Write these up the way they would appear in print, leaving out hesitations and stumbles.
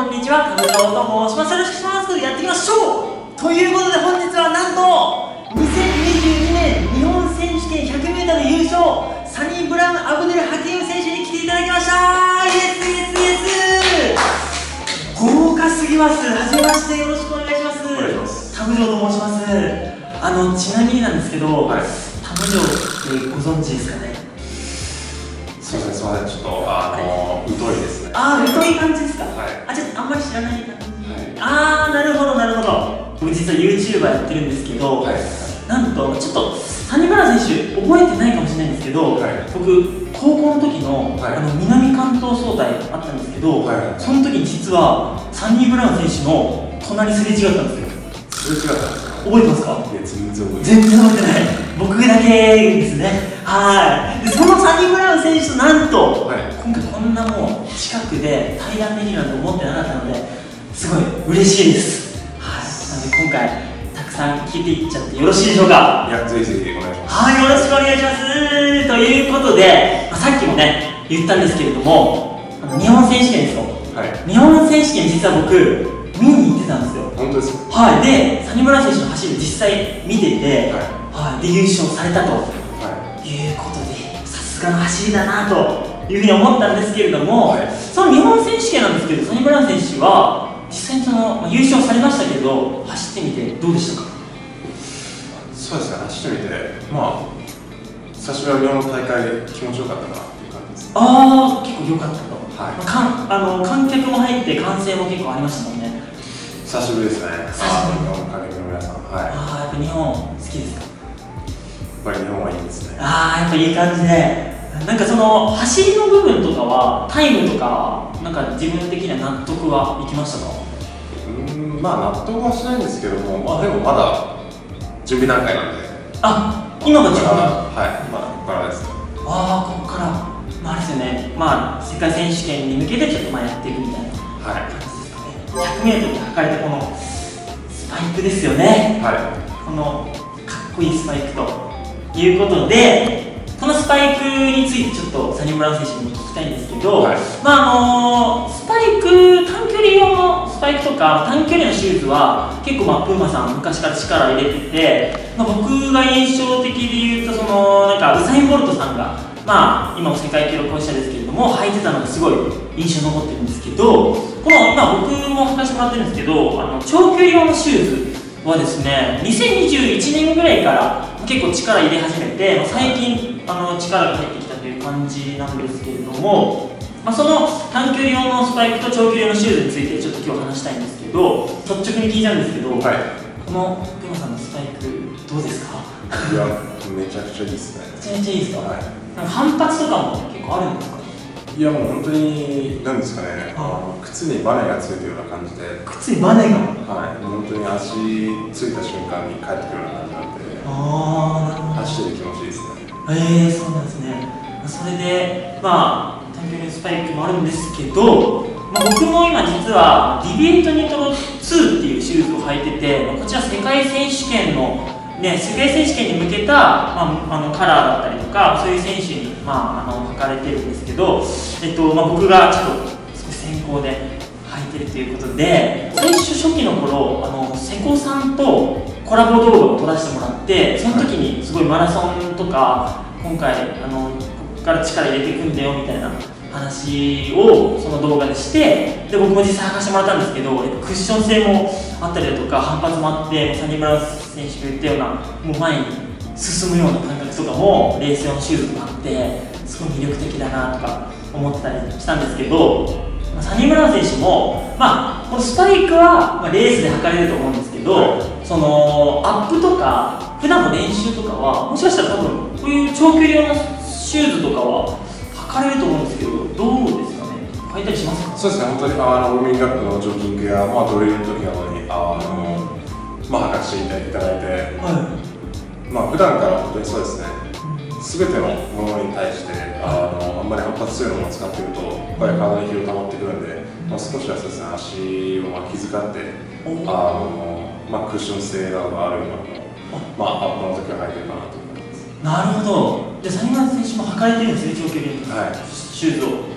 こんにちは、カブトと申します。よろしくお願いします。やっていきましょうということで、本日はなんと2022年日本選手権 100m 優勝、サニー・ブラウン・アブデル・ハキーム選手に来ていただきました。イエスイエスイエス、豪華すぎます。はじめまして、よろしくお願いします。タムジョーと申します。ちなみになんですけど、はい、タムジョーってご存知ですかね？ すみません、ちょっと疎いですね。 疎い感じですか？はい。ちょっとあんまり知らない感じ。はい、なるほどなるほど。僕実は YouTuber やってるんですけど、はい、なんとちょっとサニブラウン選手覚えてないかもしれないんですけど、はい、僕高校の時の、はい、南関東総体あったんですけど、はい、その時に実はサニー・ブラウン選手の隣すれ違ったんですよ。 すれ違ったんですか？ 覚えてますか？いや、 全然覚えてない。僕だけですね。はい。で、そのサニー・ブラウン選手となんと、はい、今回こんなもう近くで対談できるなんて思ってなかったので、すごい嬉しいです。はい。なので今回たくさん聞いていっちゃってよろしいでしょうか？ いや、ぜひぜひお願いします。 はい、よろしくお願いします。ということで、さっきもね言ったんですけれども、日本選手権ですよ。はい。日本選手権実は僕見に行ってたんですよ。 本当ですか？ はい。で、サニブラウン選手の走りを実際見てて、はい。で、優勝されたと、いうことで、さすがの走りだなというふうに思ったんですけれども、その日本選手権なんですけど、サニブラウン選手は実際に優勝されましたけど、走ってみてどうでしたか？ そうですね、走ってみて、久しぶりの日本の大会気持ちよかったなっていう感じです。 結構良かったと。 はい。 観客も入って歓声も結構ありましたもんね。 久しぶりですね。観客の皆さん。はい。 やっぱ日本好きですか？ やっぱり日本はいいですね。 やっぱいい感じで、なんかその走りの部分とかはタイムとかなんか自分的には納得はいきましたか？ 納得はしないんですけども、でもまだ準備段階なんで。 今が準備？ はい、まだここからです。 ここからあれですよね。世界選手権に向けてちょっとやっていくみたいな感じですかね。100m に測れてこのスパイクですよね。はい。このかっこいいスパイクということで、このスパイクについてちょっとサニブラウン選手にも聞きたいんですけど、スパイク、短距離用のスパイクとか短距離のシューズは結構プーマさん昔から力入れてて、僕が印象的で言うとウサイン・ボルトさんが今も世界記録保持者ですけれども履いてたのがすごい印象に残ってるんですけど、この今僕も履かせてもらってるんですけど、長距離用のシューズはですね、2021年ぐらいから結構力入れ始めて、最近力が入ってきたという感じなんですけれども、その短距離用のスパイクと長距離用のシューズについてちょっと今日話したいんですけど、率直に聞いちゃうんですけど、このプーマさんのスパイクどうですか？ いや、めちゃくちゃいいですね。 めちゃめちゃいいですか？反発とかも結構あるんですか？ いや、もう本当に何ですかね、靴にバネがついてるような感じで。 靴にバネが？ はい、本当に足ついた瞬間に帰ってくるような感じなんで、走ってて気持ちいいですね。 そうなんですね。それで短距離スパイクもあるんですけど、僕も今実はディビエイトニトロ2っていうシューズを履いてて、こちら世界選手権の世界選手権に向けた、カラーだったりとか、そういう選手に、履かれてるんですけど、僕がちょっと少し先行で履いてるということで、最初初期の頃、瀬古さんとコラボ動画を撮らせてもらって、その時にすごいマラソンとか、今回ここから力入れていくんだよみたいな話をその動画でして、で僕も実際履かせてもらったんですけど、クッション性もあったりだとか反発もあって、サニブラウン選手が言ったようなもう前に進むような感覚とかもレース用のシューズとかあって、すごい魅力的だなとか思ってたりしたんですけど、サニブラウン選手もこのスパイクはレースで履かれると思うんですけど、そのアップとか普段の練習とかはもしかしたら多分こういう長距離用のシューズとかは履かれると思うんですけど、どうですかね？履いたりしますか？ そうですね、本当にウォーミングアップのジョギングや、ドリルの時などに履かせていただいて、普段から本当にそうですね、すべてのものに対してあんまり反発強いものを使っているとやっぱり体に疲労溜まってくるんで、少しはそうですね、足を気遣ってクッション性などがあるようなものをアップの時は履いてるかなと思います。 なるほど。でサニブラウン選手も履かれてるんですね、長距離のシューズを。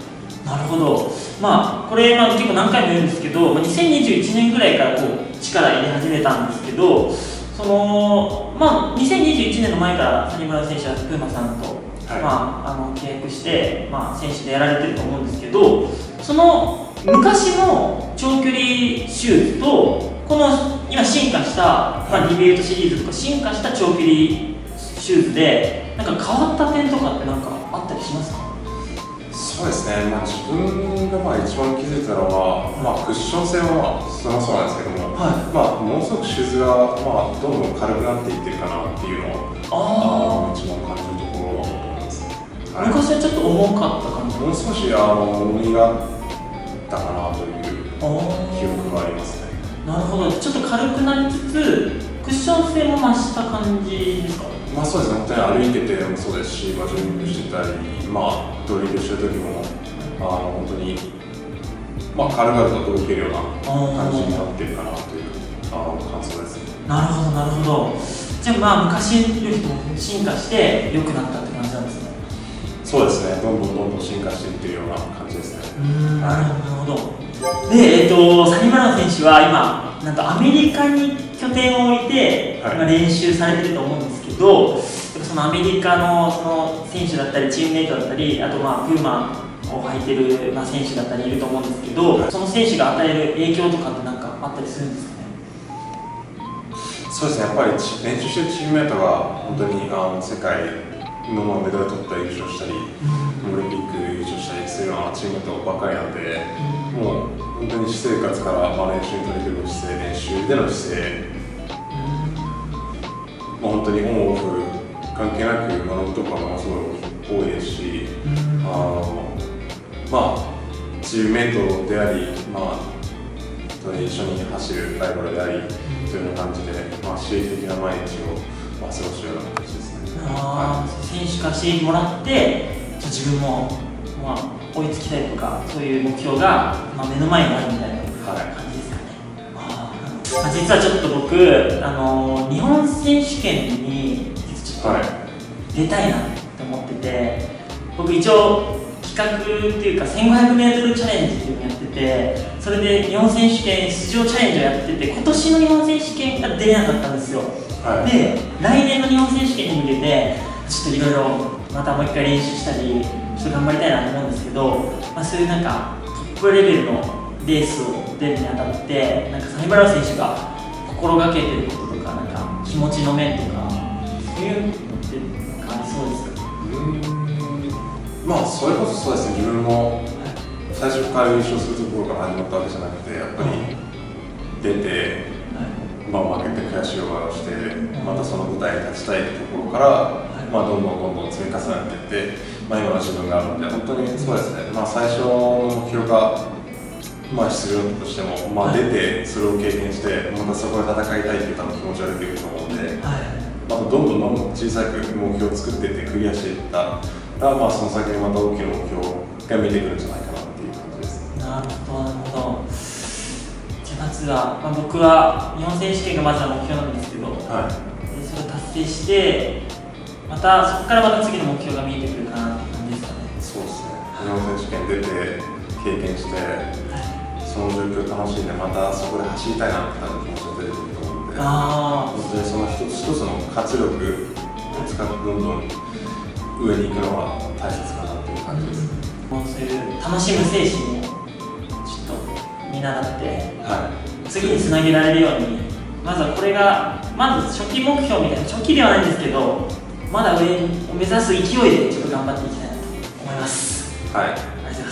なるほど。まあこれ、結構何回も言うんですけど、2021年ぐらいからこう力入れ始めたんですけど、2021年の前からサニブラウン選手はプーマさんと、契約して、選手でやられてると思うんですけど、その昔の長距離シューズとこの今進化した、ディベートシリーズとか進化した長距離シューズでなんか変わった点とかってなんかあったりしますか？ そうですね、自分が一番気づいたのは、クッション性はそれもそうなんですけども、ものすごくシューズが、どんどん軽くなっていってるかなっていうのを一番感じるところだと思います。 昔はちょっと重かった感じ？ もう少し重みがあったかなという記憶がありますね。 なるほど、ちょっと軽くなりつつクッション性も増した感じですか？ そうですね、本当に歩いててもそうですし、ジョギングしてたり、ドリルしてる時も、本当に、軽々と動けるような感じになってるかなという感想ですね。 なるほど、なるほど。じゃあ昔よりも進化して良くなったって感じなんですね。 そうですね、どんどん進化していってるような感じですね。 なるほど。で、サニブラウン選手は今、なんとアメリカに拠点を置いて、今練習されてると思うんですけど、そのアメリカのその選手だったり、チームメイトだったり、あとプーマを履いてる選手だったりいると思うんですけど、その選手が与える影響とかって何かあったりするんですかね？ そうですね、やっぱり練習してるチームメイトが本当に世界のメダル取ったり優勝したり、オリンピック優勝したりするようなチームメイトばっかりなんで、もう本当に私生活から練習に取り組む姿勢、練習での姿勢、本当にオンオフ関係なく学ぶところもすごい多いですし、チームメイトであり、一緒に走るライバルでありというような感じで、刺激的な毎日を過ごすような形ですね。 選手から刺激もらって、自分も、追いつきたいとか、そういう目標が、目の前にあるみたいな感じですかね。実はちょっと僕、日本選手権にちょっと出たいなって思ってて、僕一応企画っていうか 1500m チャレンジっていうのをやってて、それで日本選手権出場チャレンジをやってて、今年の日本選手権が出れなかったんですよ。で、来年の日本選手権に向けてちょっといろいろまたもう一回練習したりちょっと頑張りたいなと思うんですけど、そういうなんかトップレベルのレースを出るにあたって、なんかサニブラウン選手が心がけてることとか、なんか気持ちの面とか、そういうのってなんかありそうですか？ それこそそうですね、自分も最初から優勝するところから始まったわけじゃなくて、やっぱり出て、負けて悔しい思いをして、またその舞台に立ちたいところから、どんどん積み重ねていって、今の自分があるので、本当にそうですね、最初の目標が、出場としても、出てそれを経験して、またそこで戦いたいという気持ちが出てくると思うので、どんどん小さく目標を作っていってクリアしていったら、その先にまた大きな目標が見えてくるんじゃないかなっていう感じです。 なるほど、なるほど。じゃあまずは、僕は日本選手権がまずは目標なんですけど、それを達成して、またそこからまた次の目標が見えてくるかなって感じですかね。 そうですね、日本選手権出て経験して、その状況を楽しんで、またそこで走りたいなって気持ちが出てくると思うので、本当にその一つ一つの活力を使ってどんどん上に行くのが大切かなという感じです。 そういう楽しむ精神をちょっと見習って、次につなげられるように、まずはこれがまず初期目標みたいな、初期ではないんですけど、まだ上を目指す勢いでちょっと頑張っていきたいなと思います。ありがとうございます。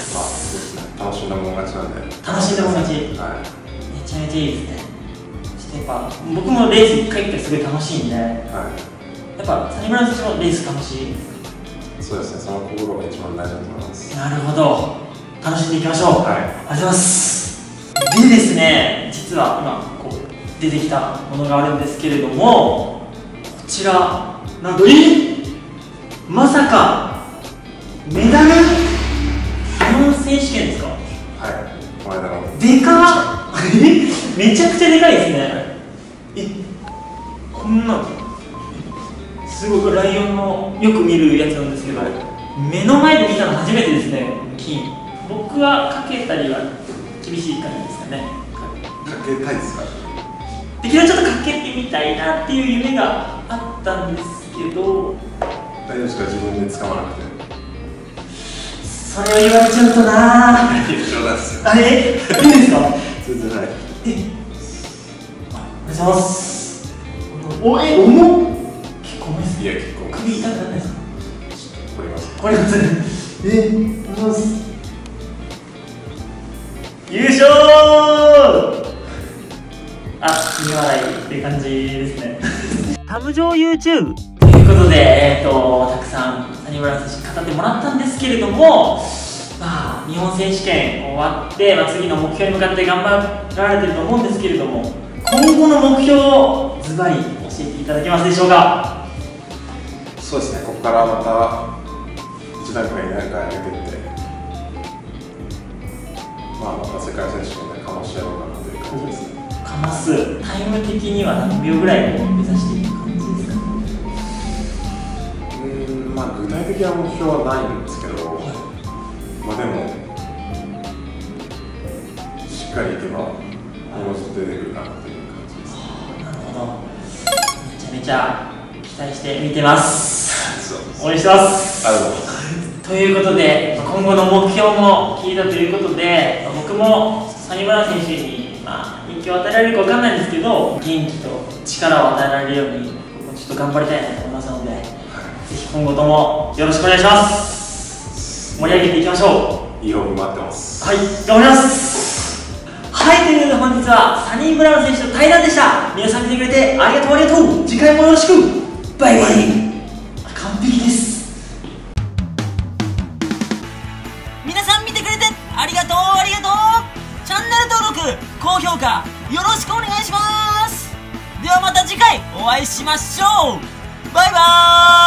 楽しんだもん勝ちなんで。 楽しんだもん勝ち。めちゃめちゃいいですね。ちょっとやっぱ僕もレース一回一回すごい楽しいんで、やっぱサニブラウン選手もレース楽しい。 そうですね、その心が一番大事だと思います。 なるほど、楽しんでいきましょう。ありがとうございます。でですね、実は今こう出てきたものがあるんですけれども、こちらなんとまさかメダル日本選手権ですか？でかっめちゃくちゃでかいですね。こんなすごくライオンのよく見るやつなんですけど、目の前で見たの初めてですね。金僕僕はかけたりは厳しい感じですかね。 かけたいですか？ できればちょっとかけてみたいなっていう夢があったんですけど。 大丈夫ですか？自分で掴まなくて。 それを言われちゃうとなぁ。 冗談ですよ。 あれ、いいですか？ 全然ない。 お願いします。重っ？結構重いです。 いや、結構首痛くならないですか？ これます。 これます。お願いします。優勝！あ、苦笑いっていう感じですね。タムジョー YouTube ということで、たくさんサニブラウン選手語ってもらったんですけれども、まあ、日本選手権終わって、次の目標に向かって頑張られてると思うんですけれども、今後の目標をズバリ教えていただけますでしょうか？ そうですね、ここからまた1段階2段階上げていって、また世界選手権でかましてやろうかなという感じですね。 かますタイム的には何秒ぐらいを目指していく感じですか？ 具体的な目標はないんですけど、でもしっかりいけばおのずと出てくるかなという感じです。 なるほど。めちゃめちゃ期待して見てます。応援してます。 ありがとうございます。 ということで、今後の目標も聞いたということで、僕もサニブラウン選手に影響を与えられるか分かんないんですけど、元気と力を与えられるようにちょっと頑張りたいなと思いますので、ぜひ今後ともよろしくお願いします。盛り上げていきましょう。いい抱負待ってます。 はい、頑張ります。はい、ということで本日はサニー・ブラウン選手の対談でした。皆さん見てくれてありがとうありがとう。次回もよろしく。バイバイ。完璧です。 皆さん見てくれてありがとうありがとう。チャンネル登録高評価よろしくお願いします。ではまた次回お会いしましょう。バイバーイ。